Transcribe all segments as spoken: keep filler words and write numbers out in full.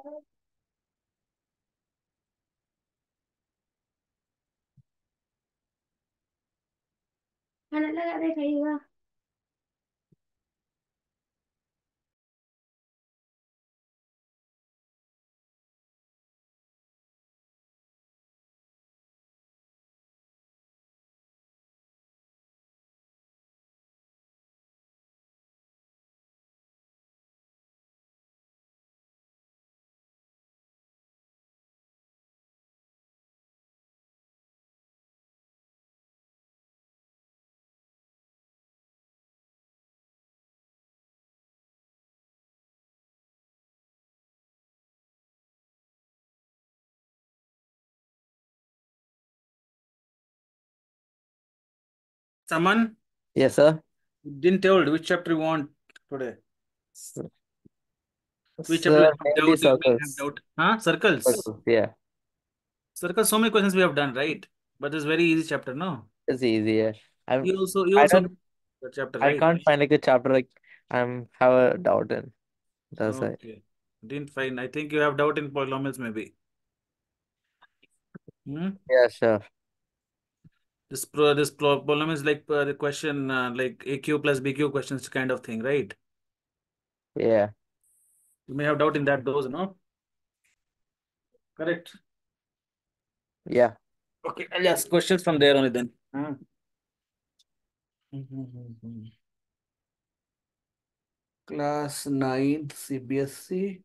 खाना लगा दे खाइएगा। Saman, Yes, sir. you didn't tell which chapter you want today. S- Which chapter you Sir, have mainly doubt? You may have circles. doubt. Huh? Circles. Circles, yeah. Circles. So many questions we have done, right? But it's very easy chapter, no? It's easier. I'm You also you I also don't know the chapter, I right? can't find like a chapter like I'm have a doubt in. That's why. Okay. Didn't find. I think you have doubt in polynomials, maybe. Hmm? Yeah, sure. This pro this pro polynomial is like uh, the question uh, like A Q plus B Q questions kind of thing, right? Yeah. You may have doubt in that those, no? Correct. Yeah. Okay, I'll ask questions from there only then. Hmm. Class ninth C B S E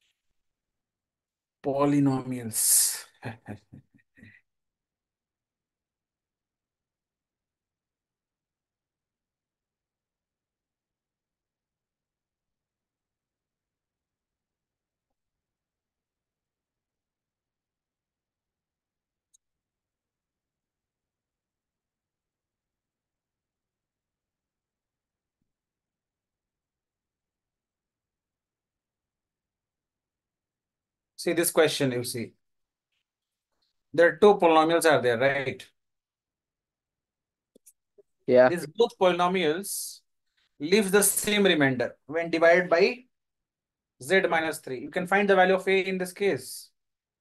polynomials. See this question, you see. There are two polynomials are there, right? Yeah. These both polynomials leaves the same remainder when divided by z minus three. You can find the value of a in this case.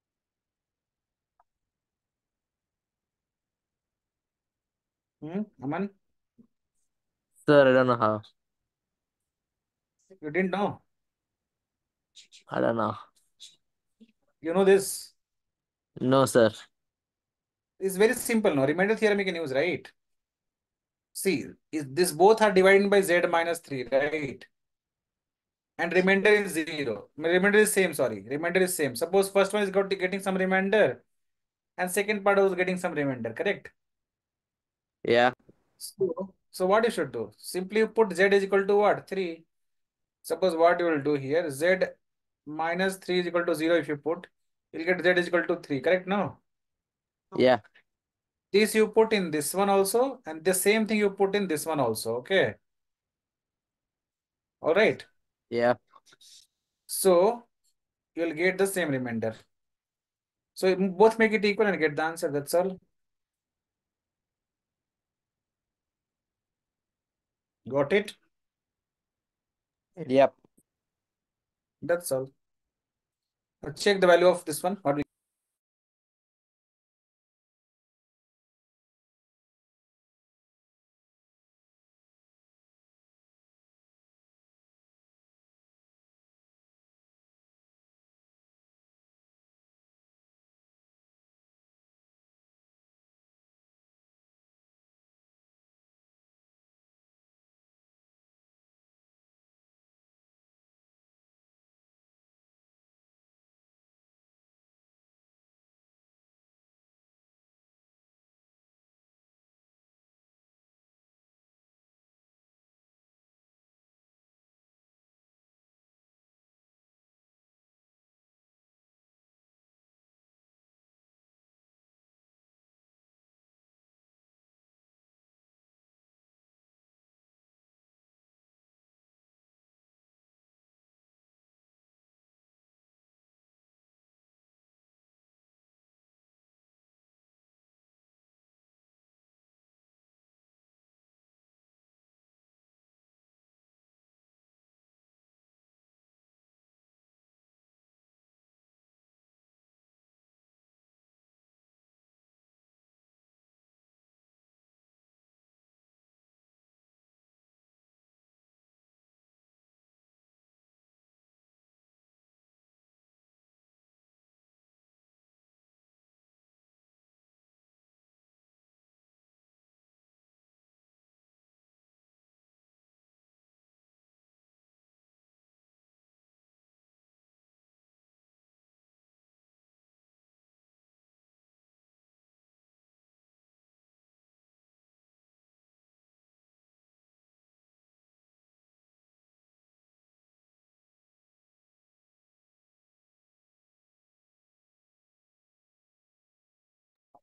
Hmm? Aman, Sir, I don't know how. you didn't know. I don't know. You know this. No, sir. It's very simple. No remainder theorem you can use, right? See, is this both are divided by z minus three, right? And remainder is zero. Remainder is same, sorry. Remainder is same. Suppose first one is got getting some remainder and second part was getting some remainder, correct? Yeah. So, so what you should do? Simply you put z is equal to what? three. Suppose what you will do here, z minus three is equal to zero if you put, you'll get z is equal to three, correct? No. Yeah. This you put in this one also, and the same thing you put in this one also, okay? All right. Yeah. So, you'll get the same remainder. So, you both make it equal and get the answer, that's all. Got it? Yep. That's all. Now check the value of this one. What we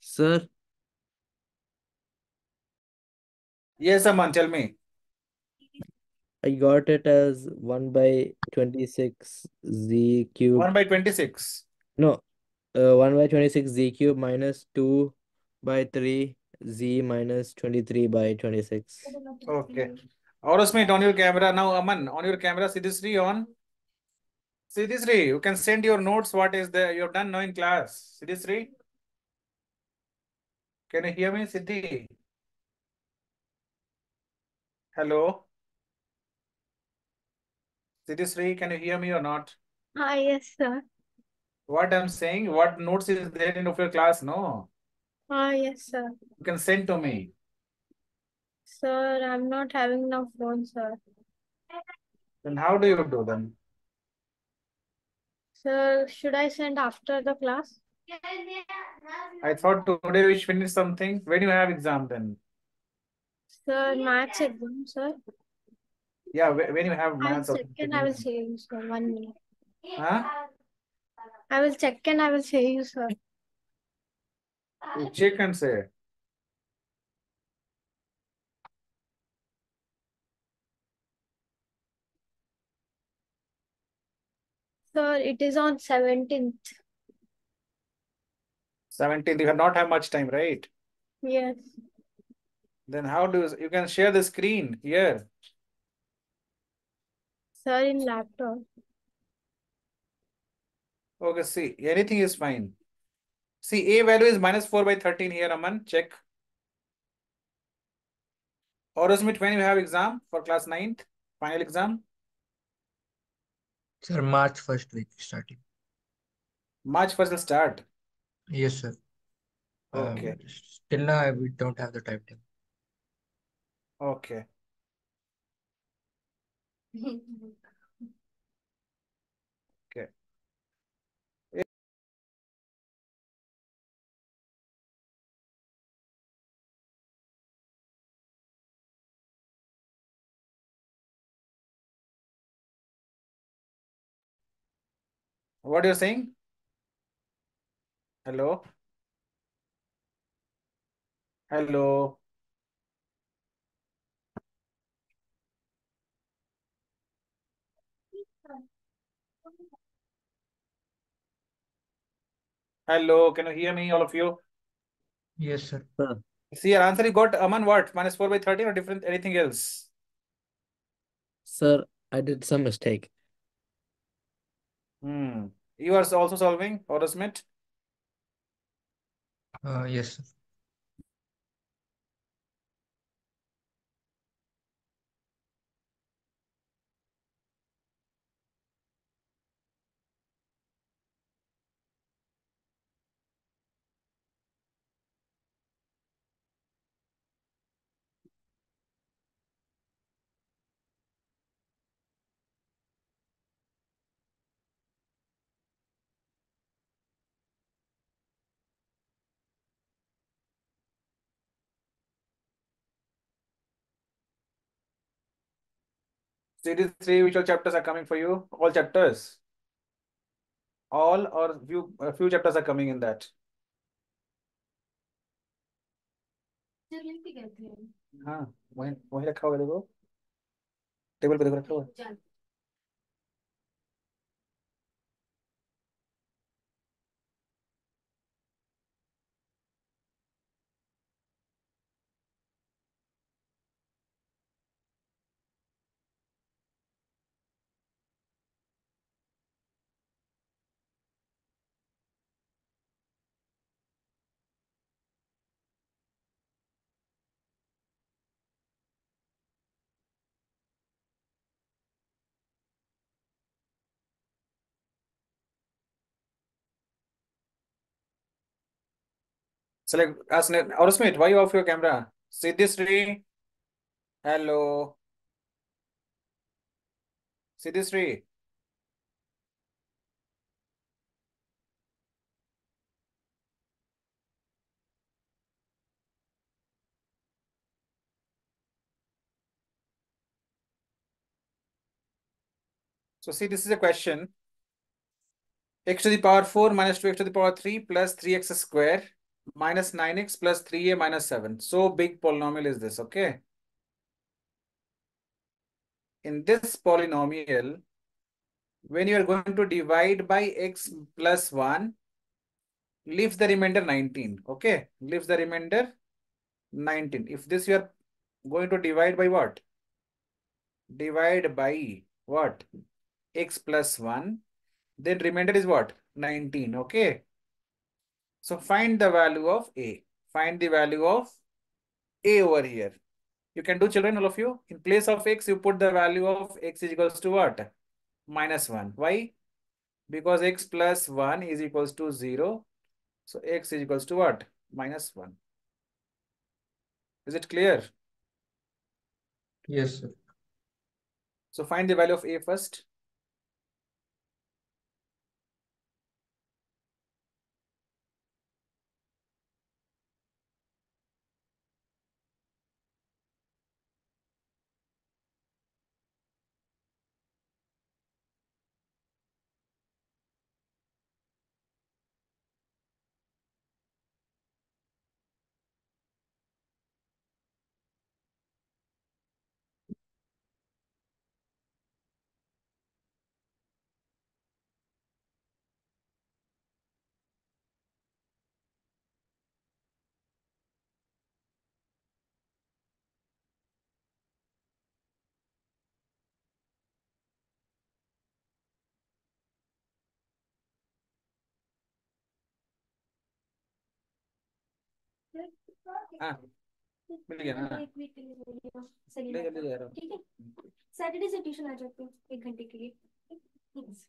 Sir, Yes, Aman, tell me. I got it as one by twenty-six z cube. one by twenty-six. No, uh, one by twenty-six z cube minus two by three z minus twenty-three by twenty-six. Okay. Orosmate on your camera. Now, Aman, on your camera, Siddhisri on. Siddhisri, you can send your notes. What is there? You have done now in class. Siddhisri, can you hear me, Siddhi? Hello. Siddhisri, can you hear me or not? Ah, yes, sir. What I'm saying, what notes is there in of your class? No. Ah, yes, sir. You can send to me. Sir, I'm not having enough phone, sir. Then how do you do them? Sir, should I send after the class? I thought today we finish something. When you have exam then? Sir, maths exam, sir. Yeah, wh- when you have I will maths or check and I will something. say you, sir. One minute. Huh? I will check and I will say you, sir. You check and say. Sir, it is on seventeenth. seventeenth, you have not have much time, right? Yes. Then how do you, you can share the screen here. Sir, in laptop. Okay, see, anything is fine. See, A value is minus four by thirteen here, Aman. Check. Or is it when you have exam for class ninth, final exam? Sir, March first week starting. March first will start. Yes, sir. Okay. Um, still now we don't have the timetable. Okay. Okay. What you're saying? Hello? Hello? Hello? Can you hear me, all of you? Yes, sir. Sir, See, your answer you got, Aman, what? Minus four by thirteen or different, anything else? sir, I did some mistake. Hmm. You are also solving, or Smith? Uh, yes, sir. Series three, which all chapters are coming for you? All chapters? All or few a few chapters are coming in that. हाँ वहीं वहीं रखा होगा देखो table पे देखो रखा हुआ है। Select ask or Smith, why you off your camera? See this tree. Hello. See this tree. So see, this is a question. X to the power four minus two x to the power three plus three x square minus nine x plus three a minus seven. So big polynomial is this, okay? In this polynomial, when you are going to divide by x plus one, leaves the remainder nineteen, okay? Leaves the remainder nineteen. If this you are going to divide by what? Divide by what? X plus one, then remainder is what? nineteen, okay? So find the value of a. Find the value of a over here. You can do, children, all of you. In place of x, you put the value of x is equals to what? Minus one. Why? Because x plus one is equals to zero. So x is equals to what? Minus one. Is it clear? Yes, sir. So find the value of a first. हाँ मिल गया ना एक week के लिए बोल दिया सही ले है जल्दी जा रहा ठीक है सैटरडे से ट्यूशन आ जाते हो एक घंटे के लिए Thanks.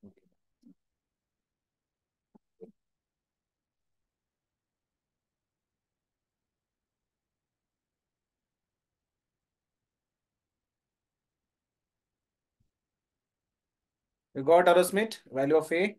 You got Arrowsmith, value of a.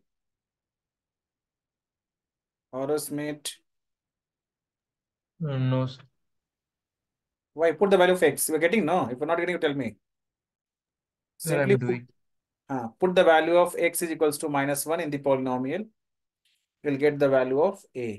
Arrowsmith. Uh, no, sir. Why? Put the value of x. You're getting, no? If you're not getting, you tell me. Sir, Simply I'm put, doing. uh, put the value of x is equals to minus one in the polynomial. You'll get the value of a.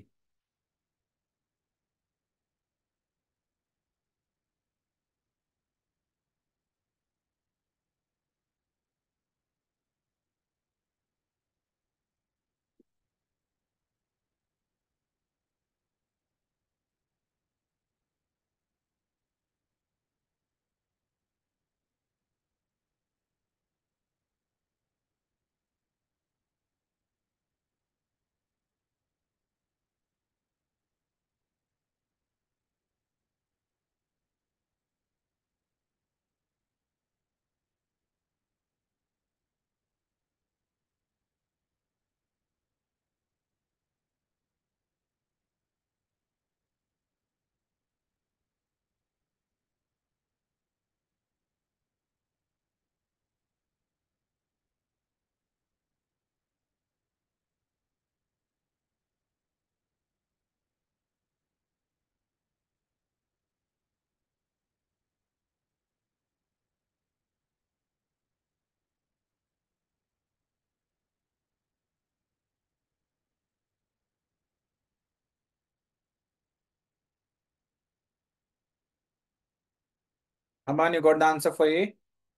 Aman, you got the answer for a?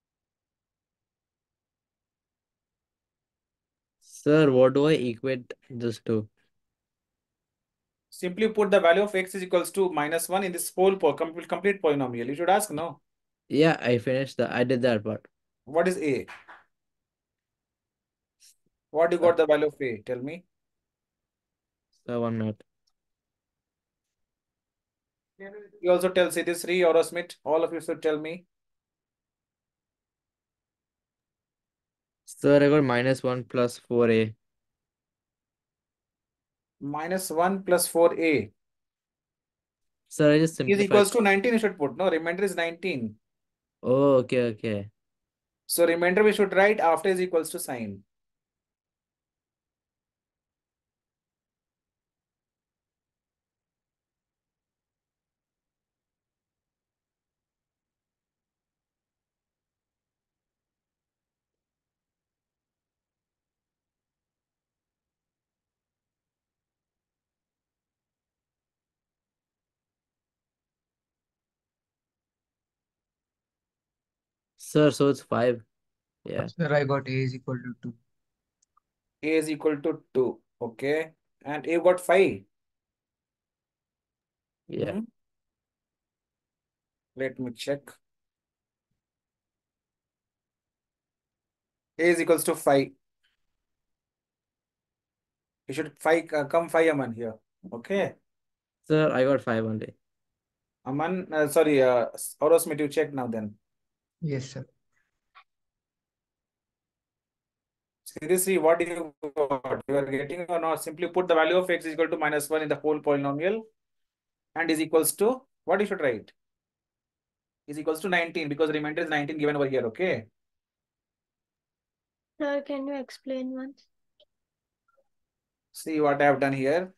Sir, what do I equate this to? Simply put the value of x is equals to minus one in this whole po complete, complete polynomial. You should ask, no? Yeah, I finished that. I did that part. What is a? What you Uh, got the value of a? Tell me. so one minute. You also tell Siddhisri or Smith. All of you should tell me. Sir, I got minus one plus four a. Minus one plus four a Sir, I just is simplified. equals to nineteen. You should put. No, remainder is nineteen. Oh, okay, okay. So remainder we should write after is equals to sign. Sir, so it's five. Yeah. Sir, I got A is equal to two. A is equal to two. Okay. And A got five. Yeah. Hmm? Let me check. A is equals to five. You should five uh, come five Aman here. Okay. Sir, I got five only. Aman, uh, sorry, uh, Orosmith, you check now then. Yes, sir. Seriously, what do you got? You are getting or not? Simply put the value of x is equal to minus one in the whole polynomial and is equals to what you should write? Is equals to nineteen because remainder is nineteen given over here. Okay. Sir, can you explain once? See what I have done here.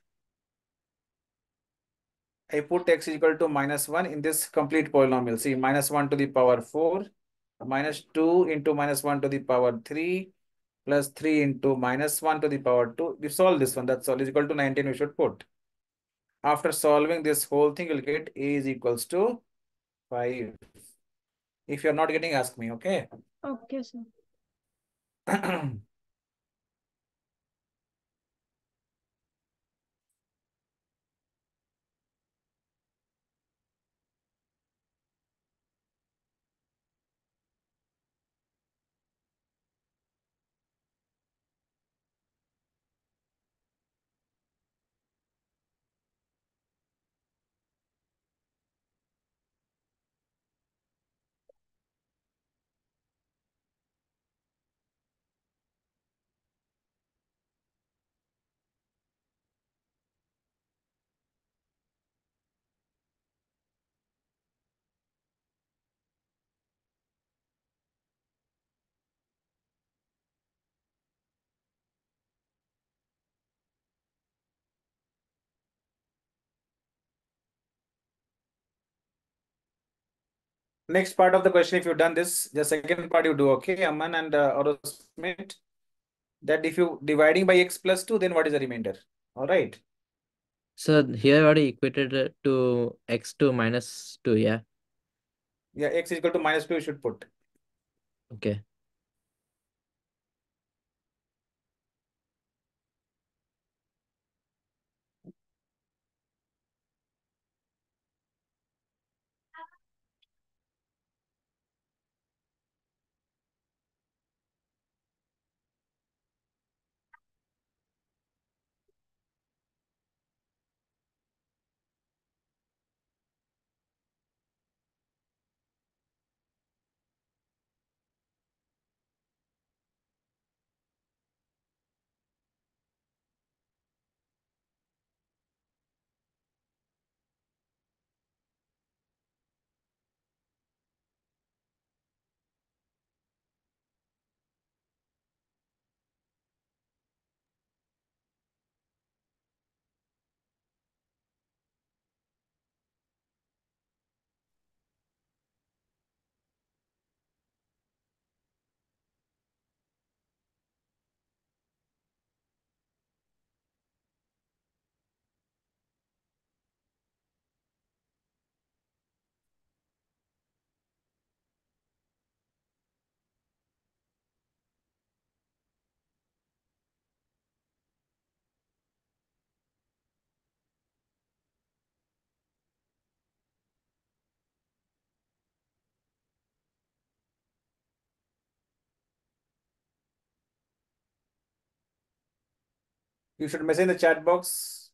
I put x is equal to minus one in this complete polynomial. See, minus one to the power four, minus two into minus one to the power three, plus three into minus one to the power two. You solve this one. That's all is equal to nineteen. We should put. After solving this whole thing, you'll get a is equals to five. If you're not getting, ask me. Okay. Okay, sir. Next part of the question, if you've done this, the second part you do, okay, Aman and uh, Orosmith, that if you dividing by x plus two, then what is the remainder? All right. So here I already equated it to x to minus two, yeah. Yeah, x is equal to minus two, you should put. Okay. You should message in the chat box.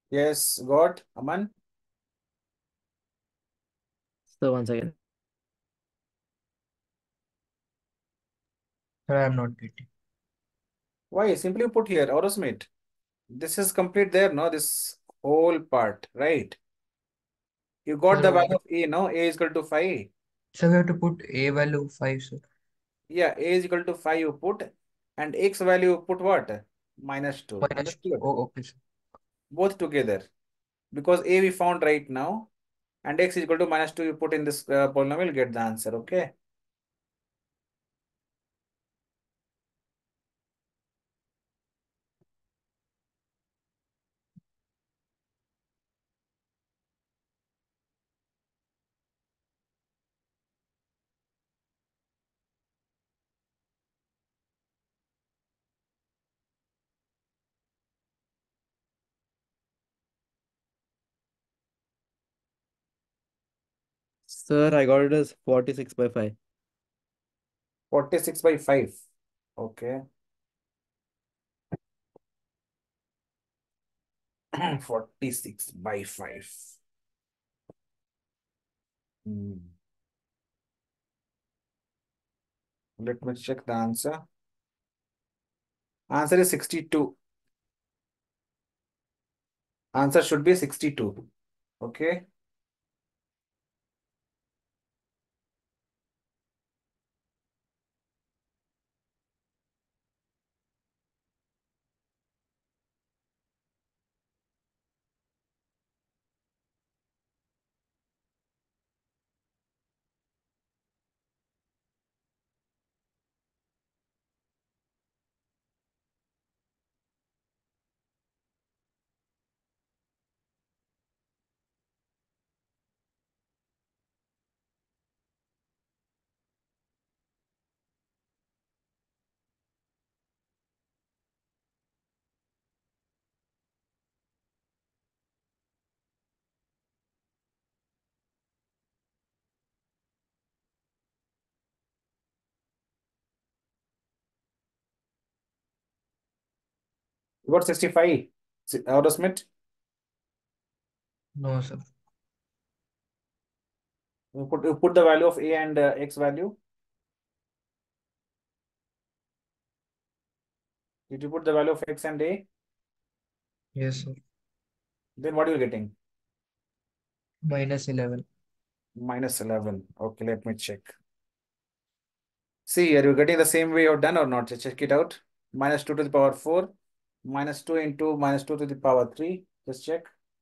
Yes, got Aman. So one second. Sir, I am not getting. Why? Simply put here, Orosmate. This is complete there, no? This whole part, right? You got the Sir, value but of A, no? A is equal to five. sir, we have to put a value five, sir. Yeah, A is equal to five you put, and X value you put what? Minus two. Minus. Understood? Oh, okay, sir. Both together. Because A we found right now, and X is equal to minus two you put in this uh, polynomial, get the answer, okay? Sir, I got it as forty-six by five. forty-six by five. Okay. forty-six by five. Hmm. Let me check the answer. Answer is sixty-two. Answer should be sixty-two. Okay. You got sixty-five. Aerosmith. No, sir. You put you put the value of A and uh, X value. Did you put the value of X and A? Yes, sir. Then what are you getting? Minus eleven. Minus eleven. Okay, let me check. See, are you getting the same way you've done or not? Just check it out. Minus two to the power four. Minus two into minus two to the power three. Just check.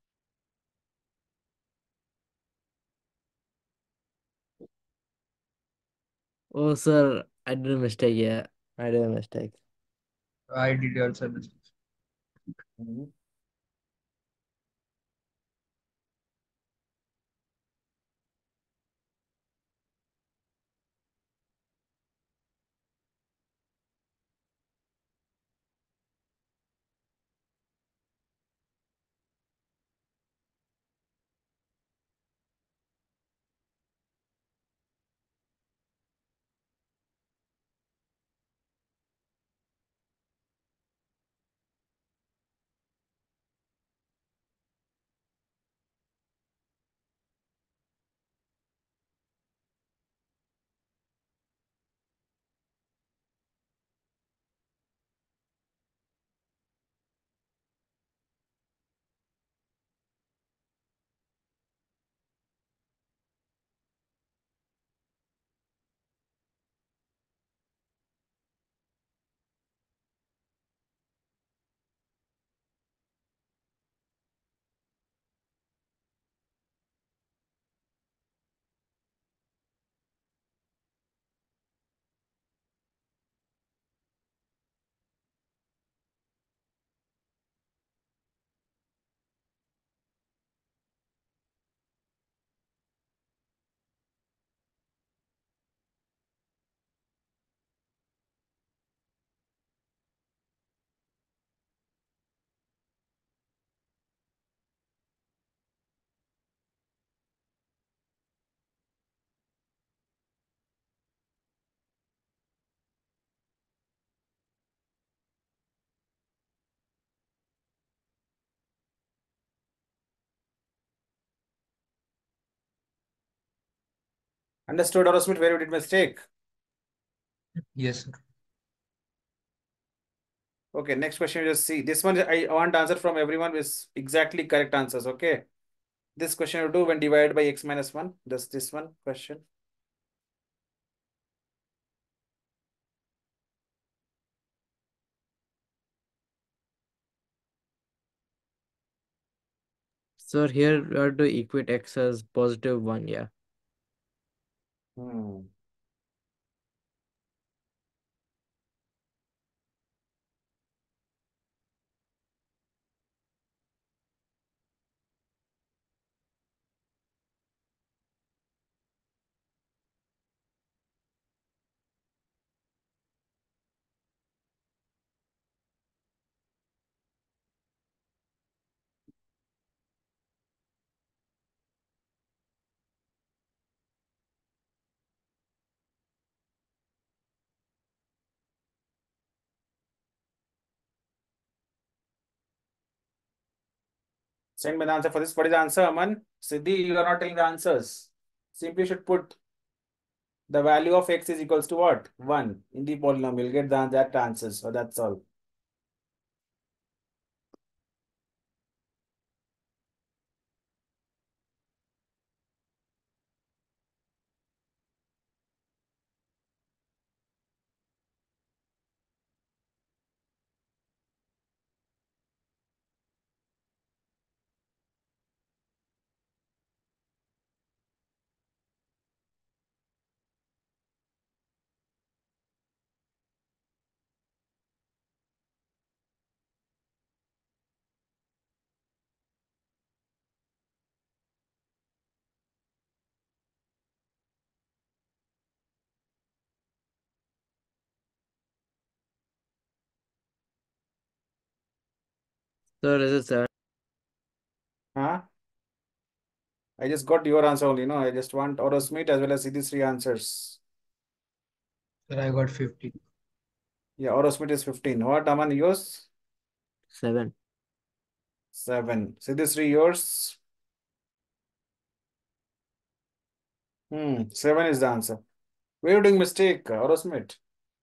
Oh, sir, I did a mistake. Yeah, I did a mistake. I did also mistake. Mhm. Understood, or Smith, where you did mistake? Yes, sir. Okay, next question, you just see. This one, I want answer from everyone with exactly correct answers, okay? This question you do when divided by x minus one. Just this one question. Sir, here we have to equate x as positive one, yeah. Hmm. Send me the answer for this. What is the answer, Aman? Siddhi, you are not telling the answers. Simply should put the value of x is equals to what? one in the polynomial. Get the, that answers. So that's all. Sir, is it seven? Huh? I just got your answer only. No, I just want Orosmith as well as Siddhi's three answers. Sir, I got fifty. Yeah, Orosmith is fifteen. What, Aman, yours? Seven. seven. Siddhi's three, yours? Hmm, seven is the answer. Where are you doing mistake, Orosmith?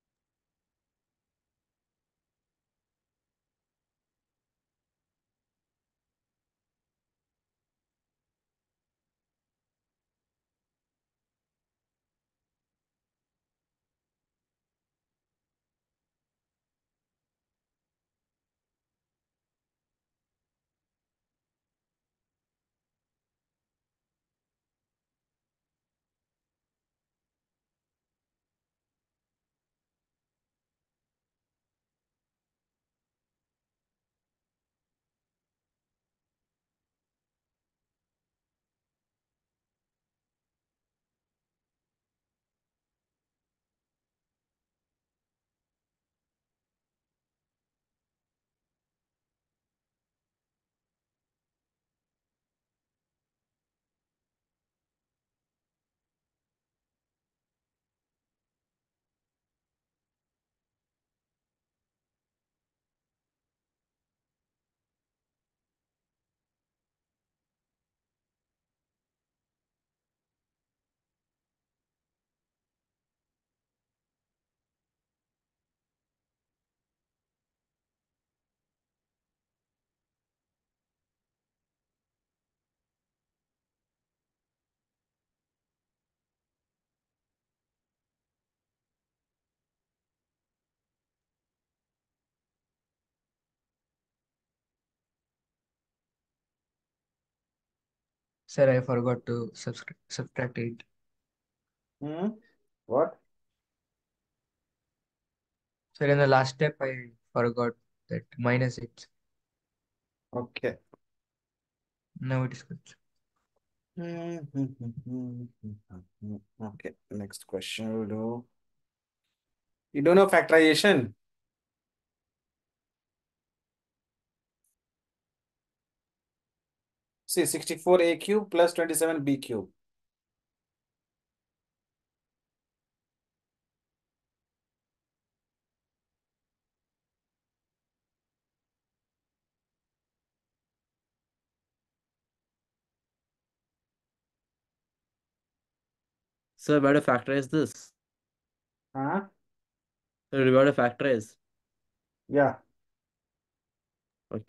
Sir, I forgot to subtract subtract eight. Hmm? What? Sir, in the last step, I forgot that minus eight. Okay. Now it is good. Okay, next question we'll do. You don't know factorization? See, sixty-four a cube plus twenty-seven b cube. So we have to factorize this. Huh? So we have to factorize. Yeah. Okay.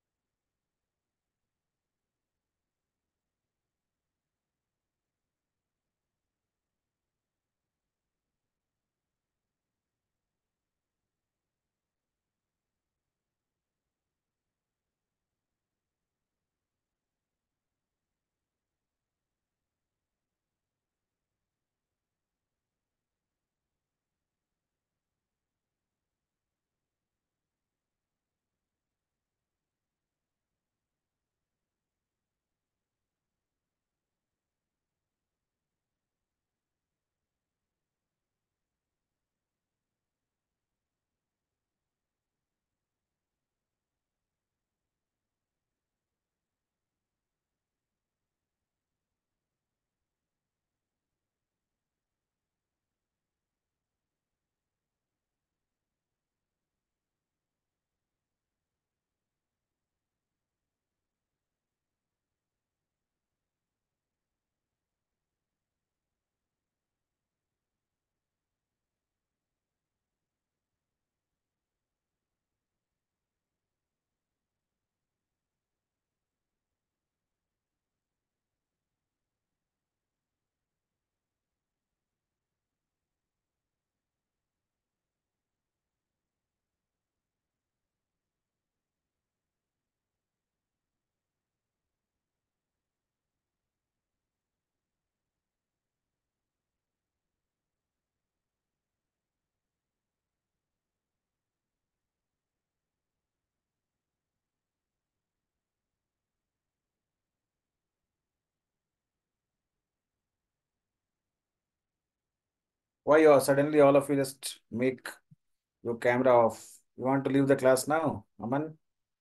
Why you are suddenly all of you just make your camera off? You want to leave the class now, Aman?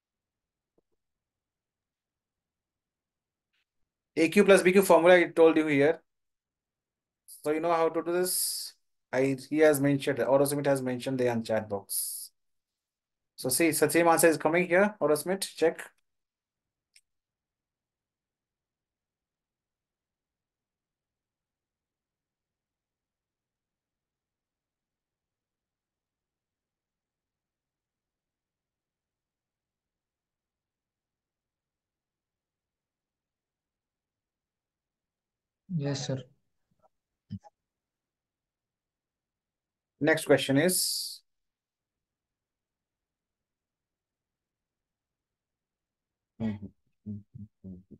A Q plus B Q formula I told you here. So you know how to do this. I he has mentioned, or Smith has mentioned the on chat box. So see, the same answer is coming here. Or Smith, check. Yes, sir. Next question is. Mhm, mhm, mhm.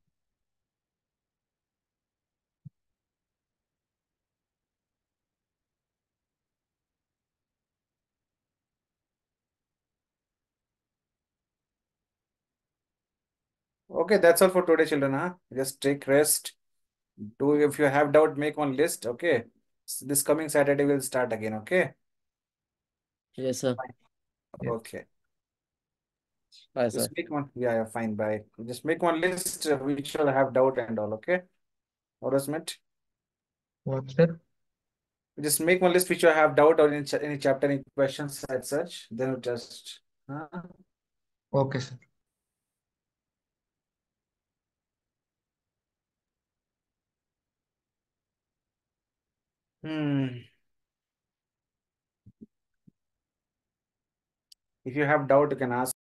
Okay, that's all for today, children. Huh? Just take rest. Do if you have doubt, make one list. Okay. S- This coming Saturday we'll start again. Okay. Yes, sir. Fine. Yeah. Okay. Bye, sir. Just make one. Yeah, yeah, fine. Bye. Just make one list uh, which will have doubt and all. Okay. Harassment. What, sir? Just make one list which you have doubt or any, ch any chapter, any questions as such. Then we just. Huh? Okay, sir. Hmm. If you have doubt, you can ask.